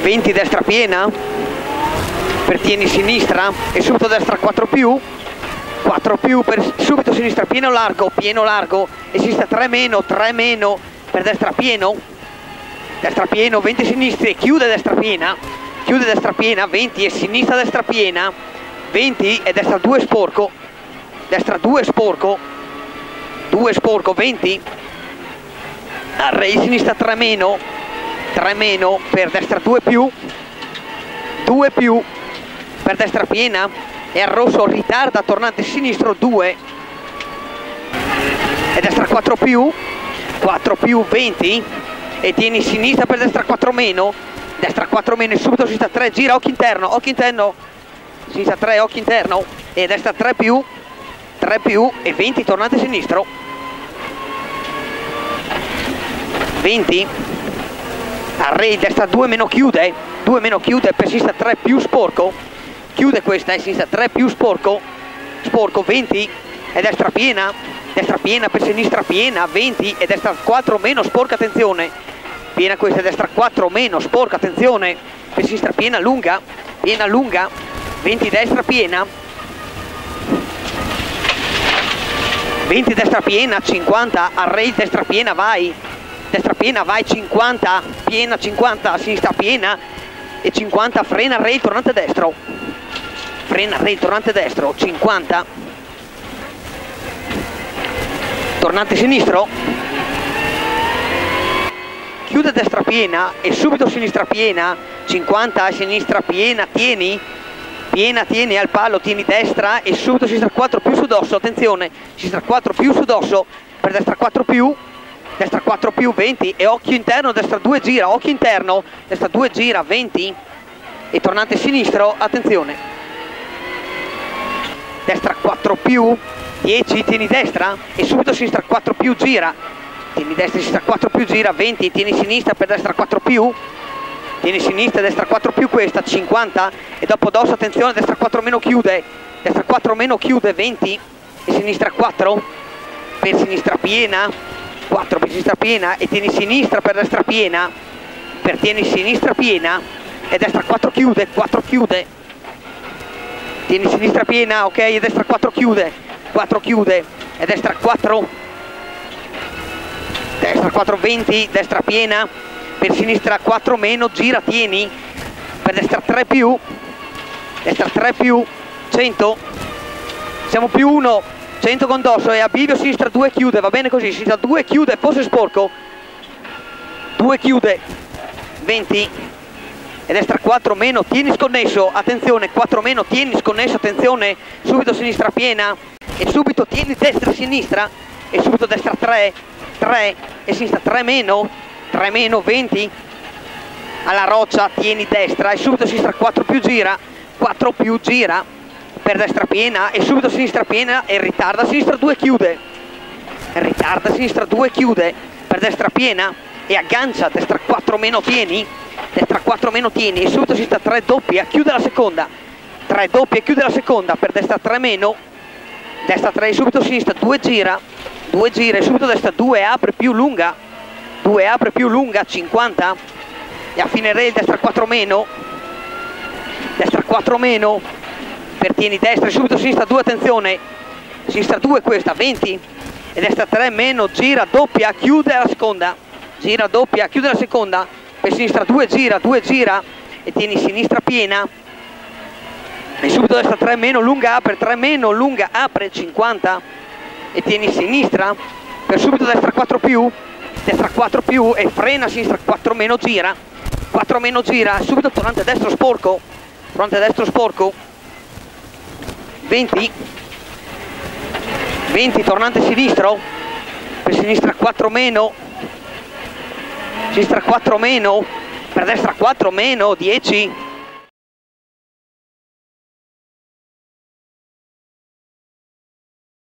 20 destra piena, per tieni sinistra e subito destra 4 più, 4 più per subito sinistra pieno largo e sinistra 3 meno per destra pieno, 20 sinistri, chiude destra piena, 20 e sinistra destra piena, 20 e destra 2 sporco, 2 sporco 20, array sinistra 3 meno per destra 2 più per destra piena e al rosso ritarda tornante sinistro 2 e destra 4 più 20 e tieni sinistra per destra 4 meno e subito sinistra 3 gira occhio interno sinistra 3 occhio interno e destra 3 più e 20 tornante sinistro 20 array destra 2 meno chiude per sinistra 3 più sporco, chiude questa e sinistra 3 più sporco 20 e destra piena per sinistra piena 20 e destra 4 meno sporca, attenzione, piena questa, destra 4 meno sporca, attenzione, per sinistra piena lunga 20 destra piena 20 destra piena 50 array destra piena vai 50 piena 50 sinistra piena e 50 frena array tornante destro 50 tornante sinistro chiude destra piena e subito sinistra piena 50 sinistra piena tieni al palo, tieni destra e subito sinistra 4 più su dosso, attenzione, sinistra 4 più su dosso per destra 4 più 20 e occhio interno, destra 2 gira, occhio interno, destra 2 gira 20 e tornante sinistro, attenzione, destra 4 più 10, tieni destra e subito sinistra 4 più gira, tieni destra e sinistra 4 più gira 20, tieni sinistra per destra 4 più, tieni sinistra, destra 4 più questa 50 e dopo dosso, attenzione, destra 4 meno chiude 20 e sinistra 4 per sinistra piena 4 per sinistra piena e tieni sinistra per destra piena tieni sinistra piena e destra 4 chiude tieni sinistra piena, ok, e destra 4 chiude e destra 4 20 destra piena per sinistra 4 meno gira tieni per destra 3 più 100 siamo più 1 100 con dosso e a bivio sinistra 2 chiude, va bene così, sinistra 2 chiude, fosse sporco 2 chiude 20 e destra 4 meno, tieni sconnesso, attenzione, 4 meno, tieni sconnesso, attenzione, subito sinistra piena e subito tieni destra sinistra e subito destra 3 e sinistra 3 meno 20 alla roccia, tieni destra e subito sinistra 4 più gira per destra piena e subito sinistra piena e ritarda sinistra 2 chiude per destra piena e aggancia destra 4 meno tieni e subito sinistra 3 doppia chiude la seconda per destra 3 meno destra 3 e subito sinistra 2 gira e subito destra 2 apre più lunga 50 e a fine rail destra 4 meno per tieni destra e subito sinistra 2, attenzione, sinistra 2 questa 20 e destra 3 meno gira doppia chiude la seconda per sinistra 2 gira e tieni sinistra piena e subito destra 3 meno lunga apre 50 e tieni sinistra per subito destra 4 più e frena sinistra 4 meno gira subito tornante destro sporco 20 tornante sinistro per sinistra 4 meno per destra 4 meno 10